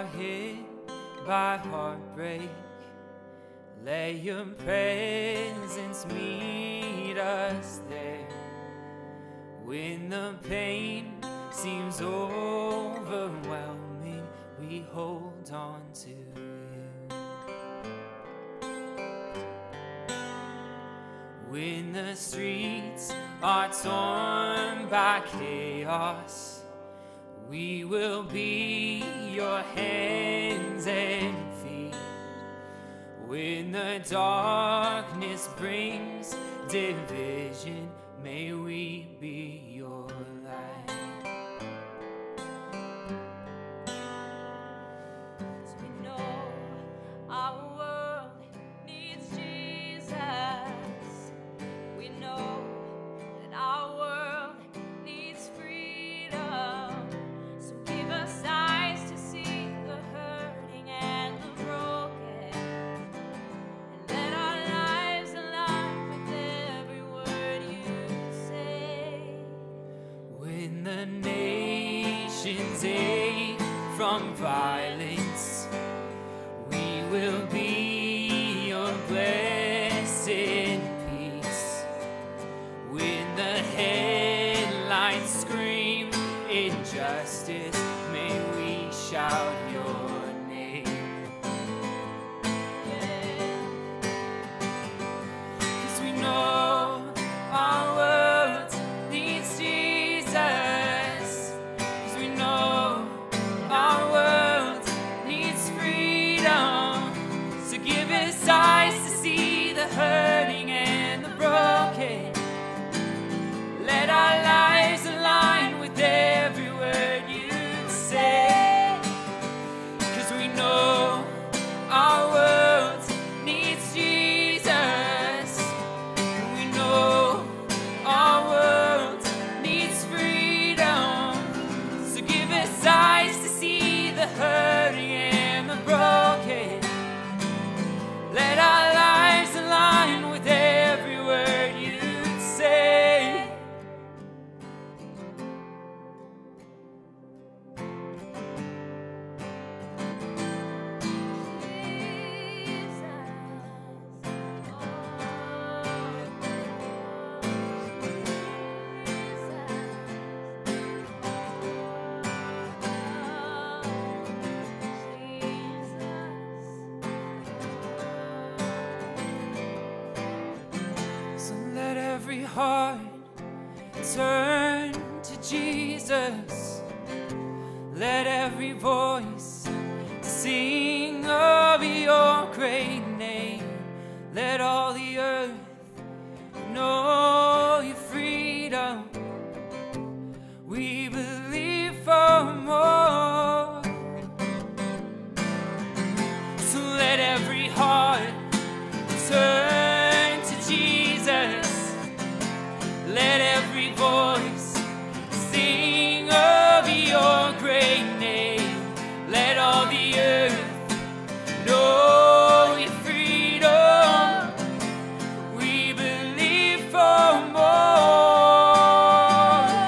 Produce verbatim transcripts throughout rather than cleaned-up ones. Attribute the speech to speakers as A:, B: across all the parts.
A: hit by heartbreak, let your presence meet us there. When the pain seems overwhelming, we hold on to you. When the streets are torn by chaos, we will be your hands and feet. When the darkness brings division, may we be your light.
B: As we know our world needs Jesus, we know that our world needs freedom. So give us eyes to see the hurting and the broken, and let our lives align with every word you say.
A: When the nations ache from violence, we will be your blessed peace. When the headlines scream injustice, may we shout your name. 'Cause we know our world needs Jesus. 'Cause we know our world needs freedom. So give us eyes to see the hurting and the broken. Let our lives align with every word you say. 'Cause we know our world needs Jesus. We know our world needs freedom. So give us eyes to see the hurting and the broken. Let our lives align with every word you'd say. So let every heart turn to Jesus. Let every voice sing of your great name. Let all the earth know your freedom. We believe for more. So let every heart turn to Jesus. Let every voice sing of your great name. Let all the earth know your freedom. We believe for more.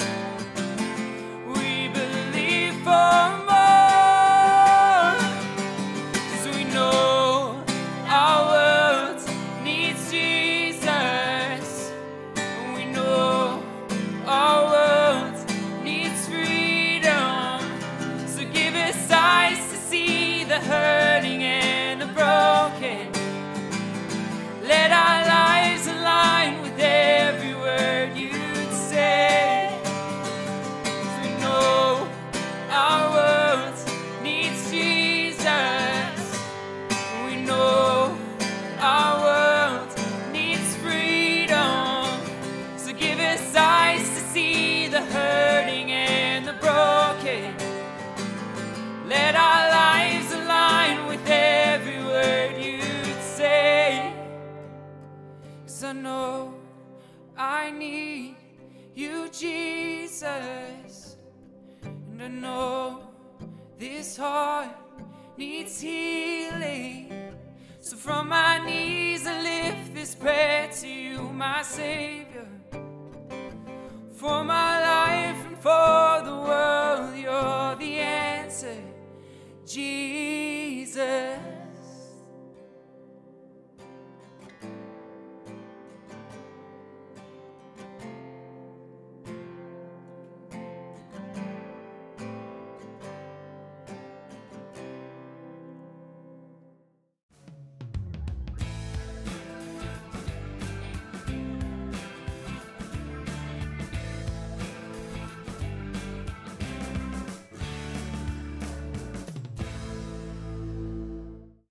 A: We believe for more. 'Cause we know our world needs Jesus. We know our world needs freedom. So give us eyes to see the hurting and the broken. Let our lives align with every word you'd say. 'Cause we know our world needs Jesus. We know our world needs freedom. So give us eyes to see the hurting and the broken. Let our lives align with every word you'd say. 'Cause I know I need you, Jesus. And I know this heart needs healing. So from my knees I lift this prayer to you, my Savior. For my life and for the world, you're the answer. Jesus.